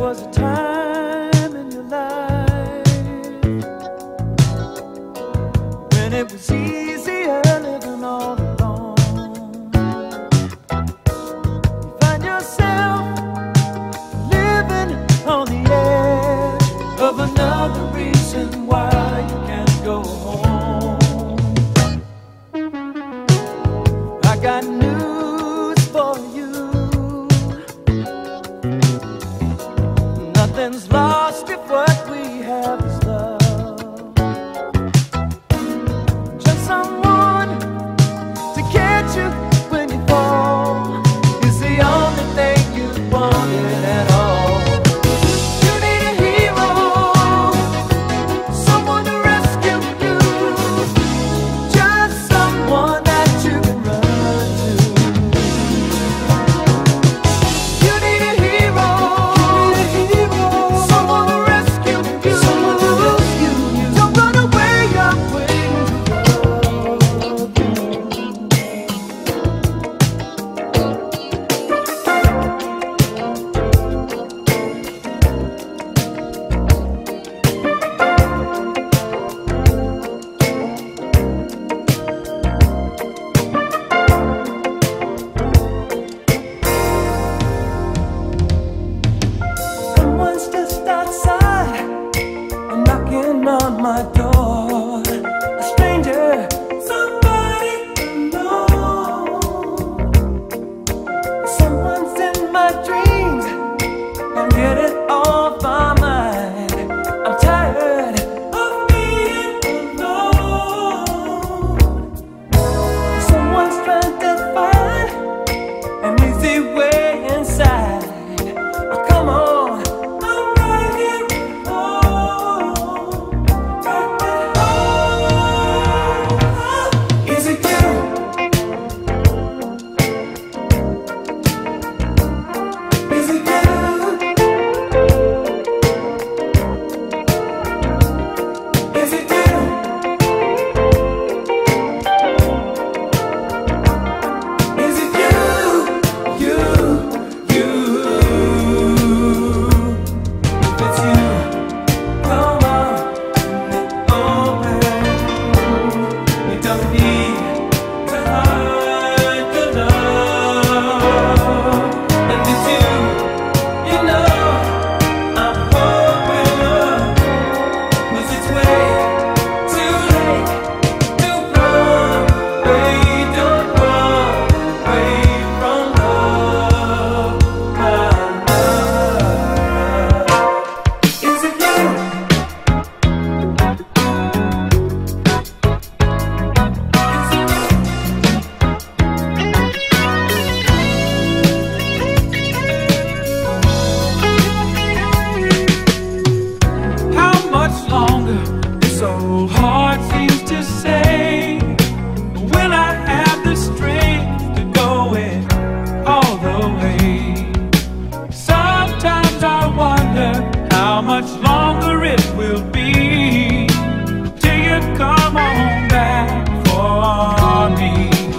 was a time in your life when it was easier living all alone. You find yourself living on the edge of another reason why you can't go home. I got news for you. Nothing's lost if what we have is love. Just someone to catch you when you fall is the only thing you wanted at all. You need a hero, someone to rescue you, just someone that you can run to. You need a hero, someone to rescue you, don't run away, I'm waiting to Someone's just outside, knocking on my door. A stranger, somebody unknown. Someone's in my dreams, and get it off my mind. I'm tired of being alone. Someone's trying to find an easy way inside. Oh, come on, I'm right here at home, right at home. Is it you? Is it you? Is it you? Is it you? You. If it's you, come on, open. You don't need to hide the love. And it's you, you know, I'm hoping love, 'cause it's way too late to run away. Don't run away from love, my love. Is it you? How much longer? This old heart seems to say, will I have the strength to go it all the way? Sometimes I wonder how much longer it will be till you come on back for me.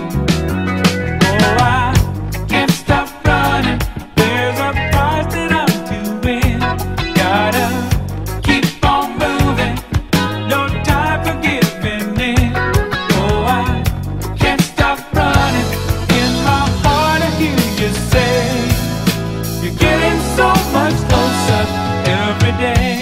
Oh, I can't stop running. There's a price that I'm to win. Gotta keep on moving. No time for giving in. Oh, I can't stop running. In my heart, I hear you say, you're getting so much closer every day.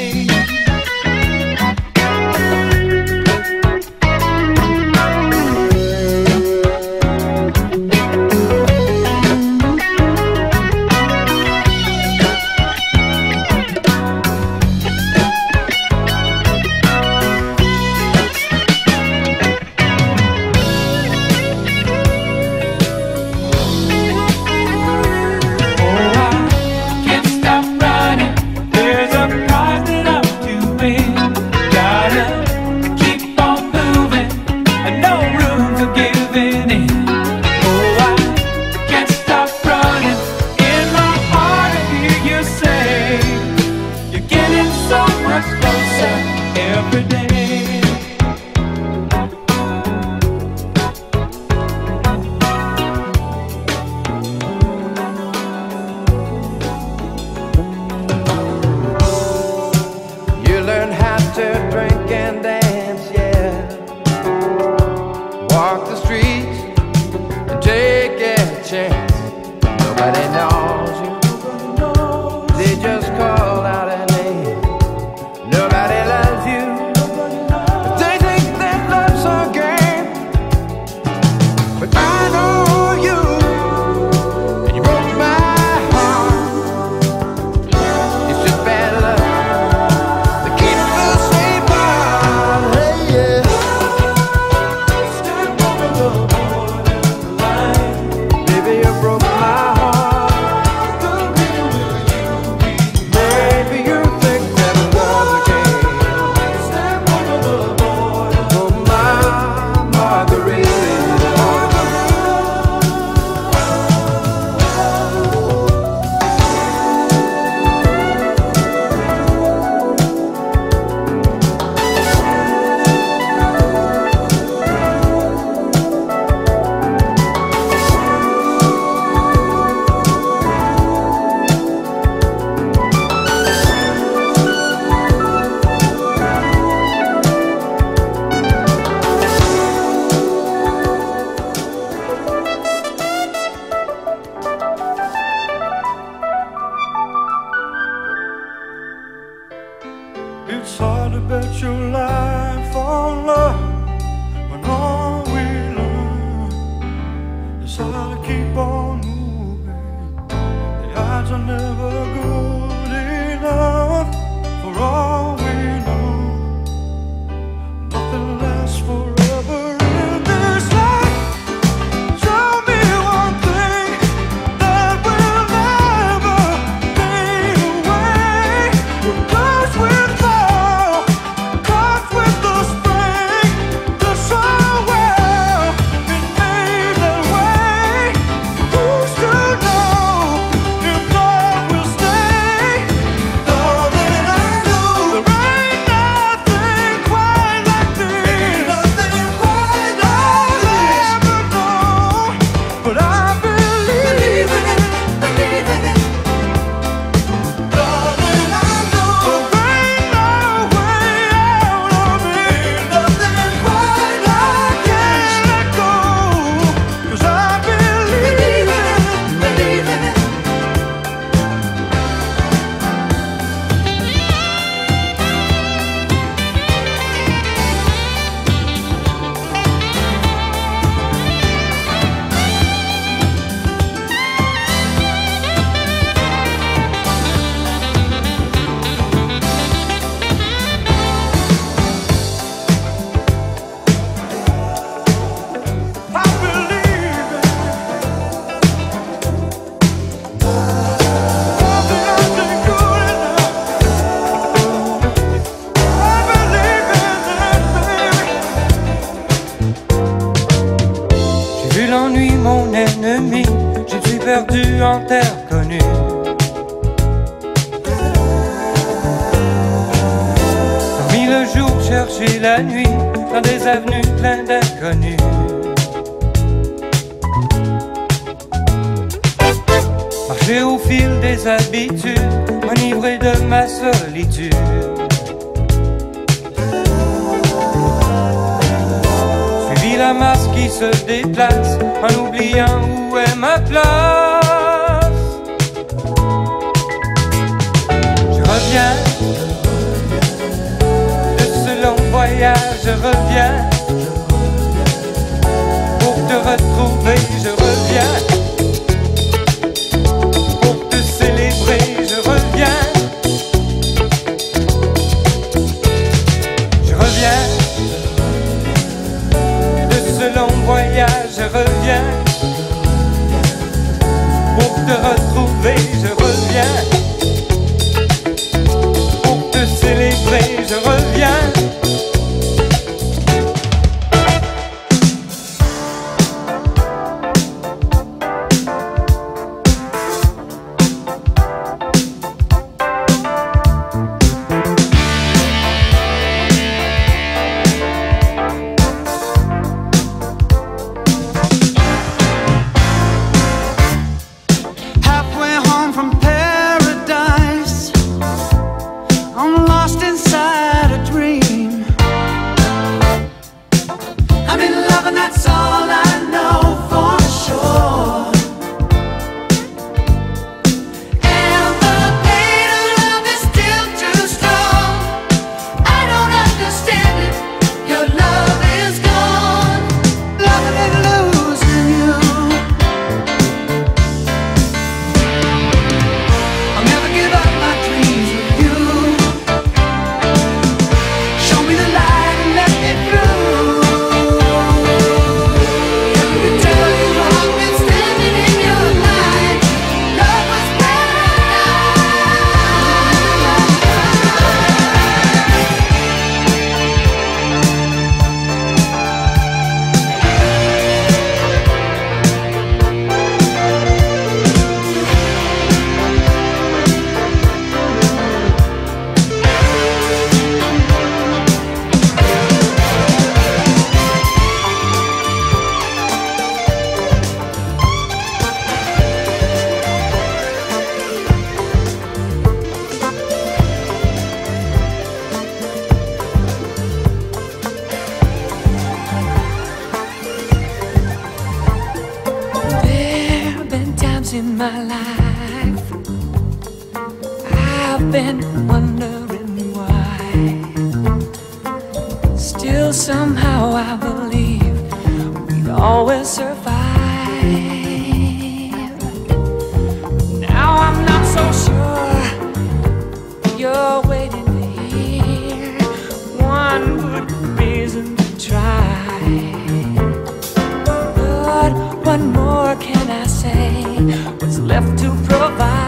It's hard to bet your life on love when all we learn is how to keep on moving. The odds are never good enough for all we know. Nothing lasts forever in this life. Show me one thing that will never fade away. What goes with fall, comes with the spring. Just so well it made that way. Who's to know if love will stay? Darling, I know there ain't nothing quite like this. Nothing quite like this. I'll never know, but I believe in it, believe in it. Darling, I know there ain't no way out of it. Nothing quite like this. Let go, 'cause I believe in it, believe in it. I believe it. Nothing else is good enough. I believe in it, baby. J'ai vu l'ennui, mon ennemi, je me suis perdu en terre connue. Parmi le jour, chercher la nuit, dans des avenues pleines d'inconnus. Marcher au fil des habitudes, m'enivrer de ma solitude. Suivi la masse qui se déplace, en oubliant où est ma place. Je reviens de ce long voyage, je reviens pour te retrouver, je reviens pour te célébrer, je reviens. Je reviens de ce long voyage, je reviens pour te retrouver, je reviens pour te célébrer, je reviens. Halfway home from paradise, I'm lost inside a dream. I'm in love and that's all I know for sure. And the pain of love is still too strong. I don't understand it, your love is gone. Loving and losing you. I'll never give up my dreams with you. Show me the light and let me through. Let me tell you I've been standing in your light. Love was There have been times in my life I've been wondering why. somehow I believe we'd always survive. Now I'm not so sure you're waiting to hear one good reason to try. But what more can I say? What's left to provide?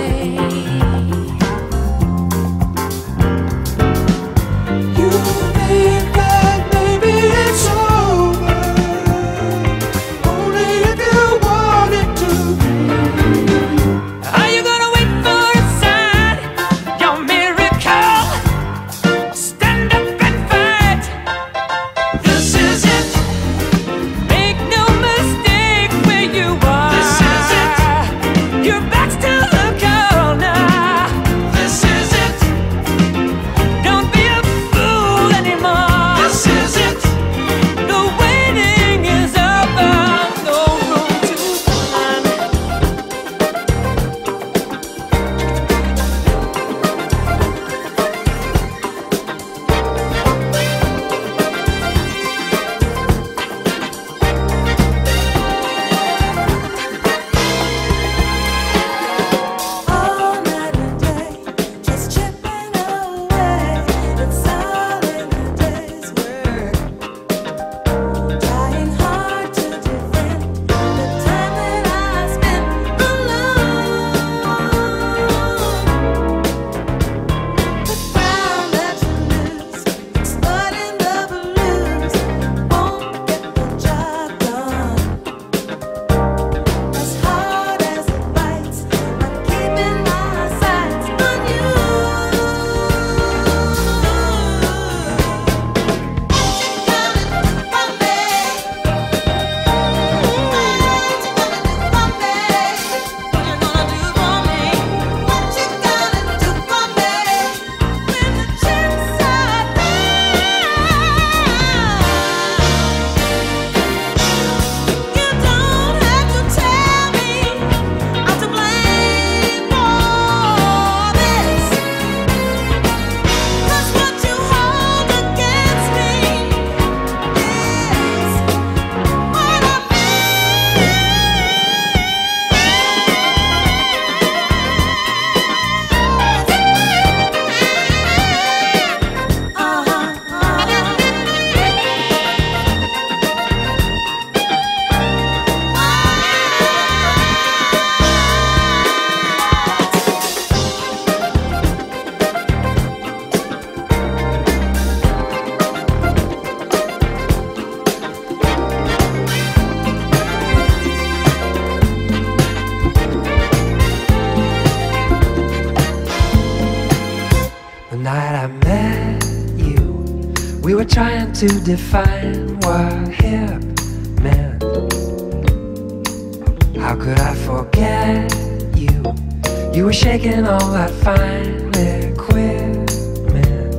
Trying to define what hip meant. How could I forget you? You were shaking all that fine equipment.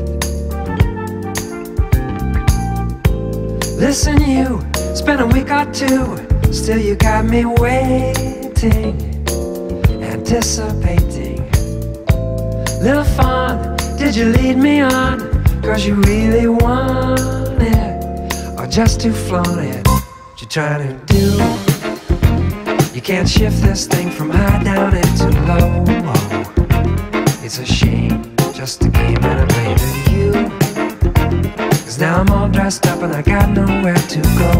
Listen, you spent a week or two, still you got me waiting, anticipating. Little fun, did you lead me on? 'Cause you really want it, or just to flaunt it? What you trying to do? You can't shift this thing from high down into low. It's a shame, just a game and I'm blaming you. 'Cause now I'm all dressed up and I got nowhere to go.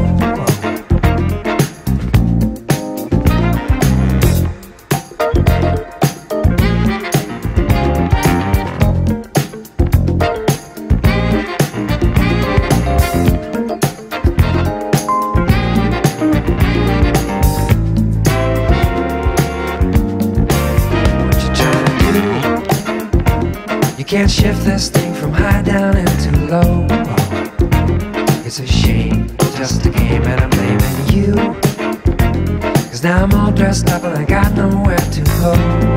Can't shift this thing from high down into low. It's a shame, just a game and I'm blaming you. 'Cause now I'm all dressed up and I got nowhere to go.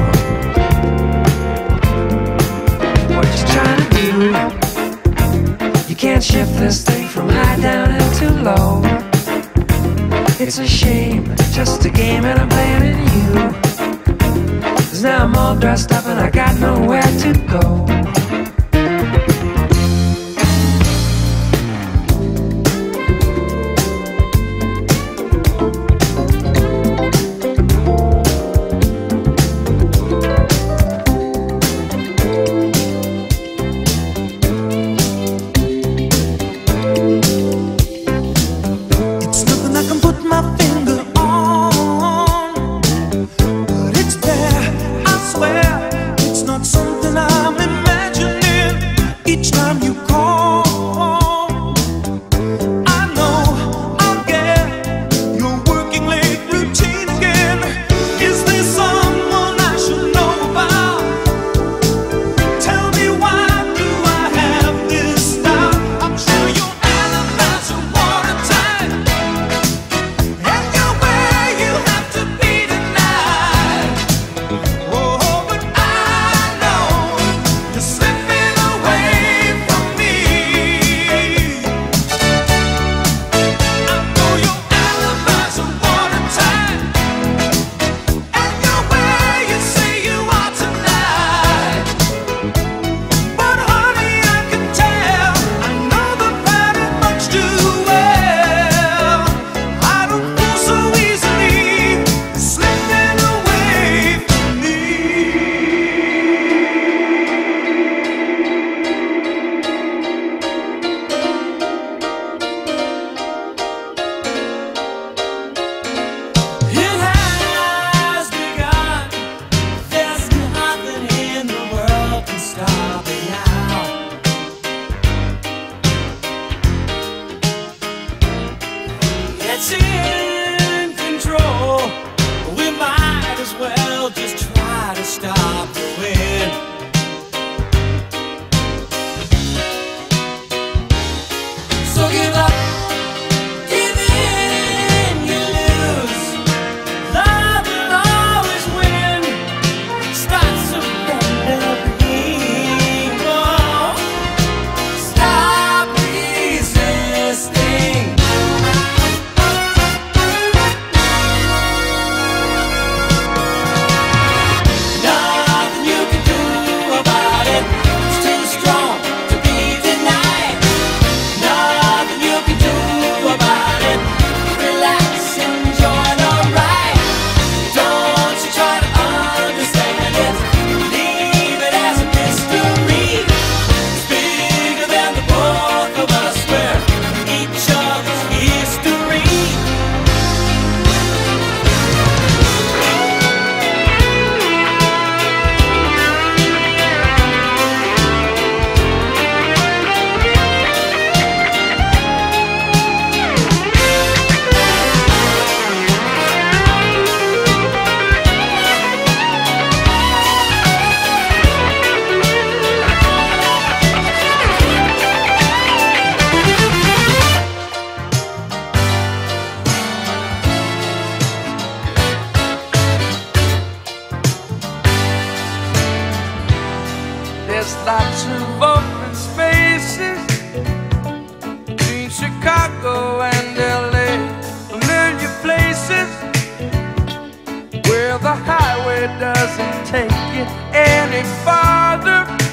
What you trying to do? You can't shift this thing from high down into low. It's a shame, just a game and I'm blaming you. 'Cause now I'm all dressed up and I got nowhere to go. each time you call. I know I'll get your working late routine again. Is there someone I should know about? Tell me, why do I have this doubt? I'm sure your alibis are watertight, and your way you have to be denied. Oh, but I know you're slipping away from me. I know your alibis are watertight, and your way you say you are tonight. But honey, I can tell, I know the pattern much too well. I don't fall so easily, slipping away from me. It has begun. There's nothing in the world can stop it now. It's in control. We might as well just try to stop the wind. So give up, give in, you lose. Love will always win. Start surrendering. Oh, stop resisting. Nothing you can do about it. It's too strong to be denied. Nothing you can do about it. Relax, enjoy the ride. Don't you try to understand it. Leave it as a mystery. It's bigger than the both of us. We're each other's history. There's lots of open spaces between Chicago and LA. Familiar places where the highway doesn't take you any farther.